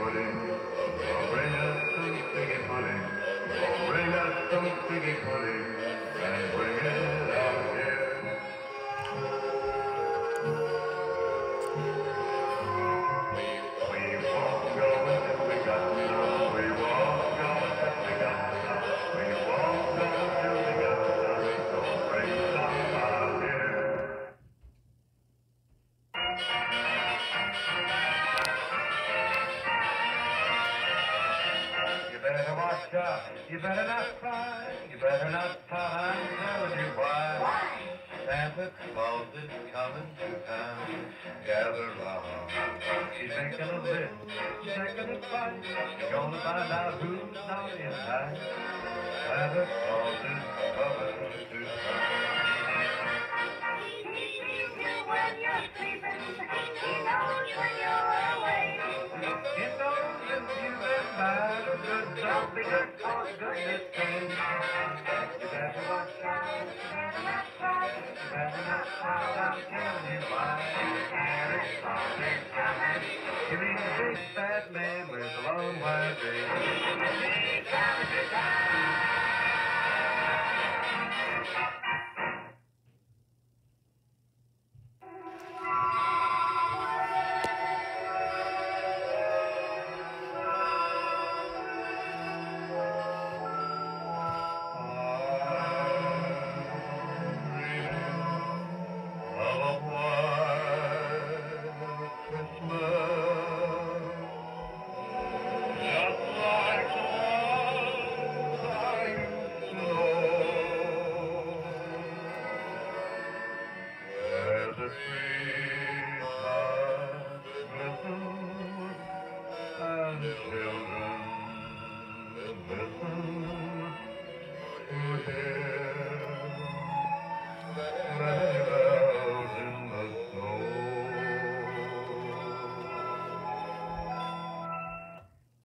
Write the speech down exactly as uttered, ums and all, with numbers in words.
pudding. Oh, bring us some figgy pudding. Oh, bring us some figgy pudding. And bring it out here. We won't go until we got some. We won't go until we got some. We won't go until we got some. So bring some out here. You better watch out. You better not cry. You better not pout. I'm telling you why. Why? Santa Claus is coming to town. Gather round. She's making a list. Checking the price. You're gonna find out who's naughty and nice. Santa Claus is coming to town. He sees you when you're sleeping. He knows when you're awake. He knows if you've been bad or good. Don't be good for goodness sake. You better watch out. You better not cry. You better not pout. I'm telling you why. Santa Claus is coming. You mean the big fat man with the long white beard. He's coming to town.